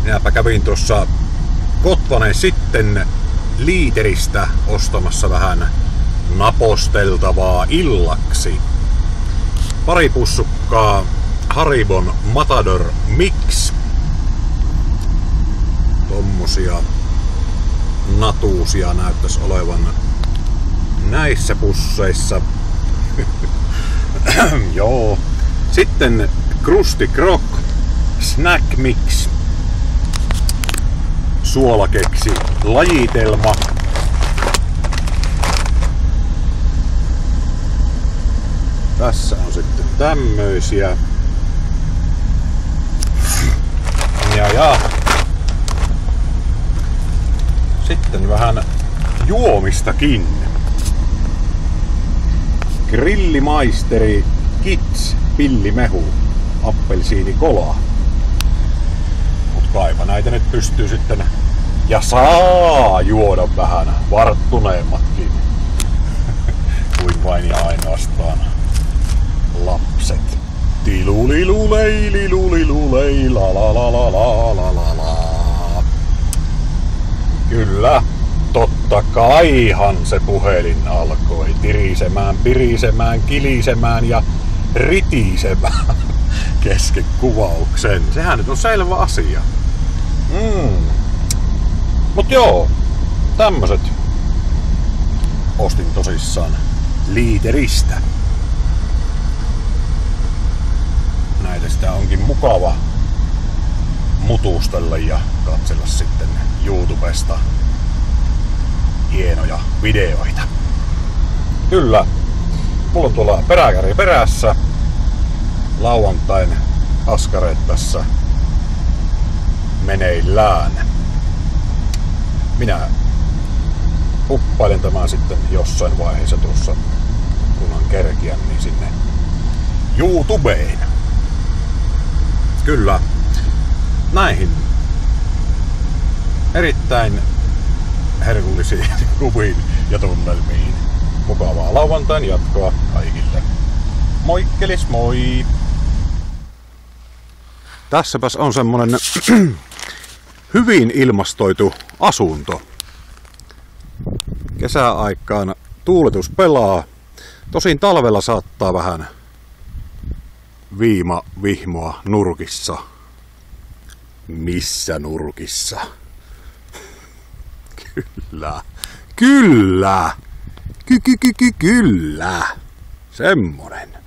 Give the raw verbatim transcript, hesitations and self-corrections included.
Minäpä kävin tuossa Kotvanen sitten Liiteristä ostamassa vähän naposteltavaa illaksi. Pari pussukkaa Haribon Matador Mix. Tommosia natuusia näyttäisi olevan näissä pusseissa. Joo. Sitten Krusty Krok Snack Mix. Suolakeksi lajitelma. Tässä on sitten tämmöisiä. Ja ja. Sitten vähän juomistakin. Grillimaisteri Kids pillimehu appelsiinikola. Mut kaipa näitä nyt pystyy sitten ja saa juoda vähän varttuneemmatkin kuin vain ja ainoastaan lapset. Tilulilulei lilulilulei la la la la la la la la. Kyllä, totta kaihan se puhelin alkoi tirisemään, pirisemään, kilisemään ja ritisemään kesken kuvauksen. Sehän nyt on selvä asia. Mm. Mut joo, tämmöset ostin tosissaan Liiteristä. Näitä sitä onkin mukava mutustella ja katsella sitten YouTubesta hienoja videoita. Kyllä, mulla on tuolla peräkärri perässä. Lauantain askareet tässä meneillään. Minä uppailen tämän sitten jossain vaiheessa tuossa, kunhan kerkiän, niin sinne YouTubeen. Kyllä, näihin erittäin herkullisiin kuviin ja tunnelmiin. Mukavaa lauantain jatkoa kaikille. Moikkelis moi! Tässäpäs on semmonen hyvin ilmastoitu asunto. Kesäaikaan tuuletus pelaa. Tosin talvella saattaa vähän viima vihmoa nurkissa. Missä nurkissa? Kyllä. Kyllä. Ky ky ky ky kyllä. Semmonen.